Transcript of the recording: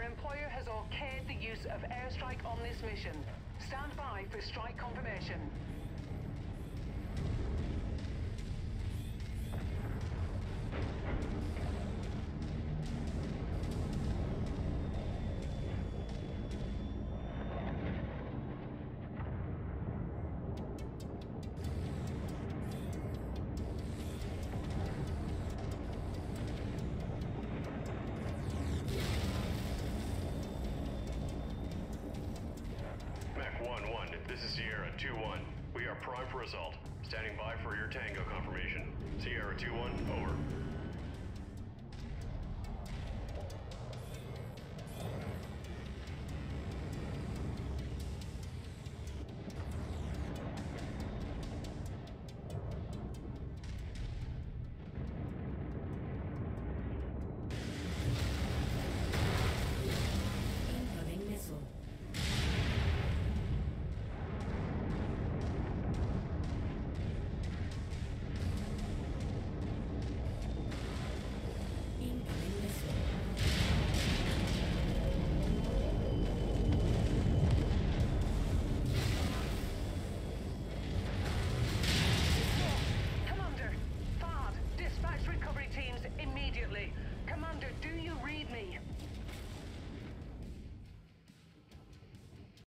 Our employer has okayed the use of airstrike on this mission. Stand by for strike confirmation. This is Sierra 2-1. We are primed for assault. Standing by for your tango confirmation. Sierra 2-1, over.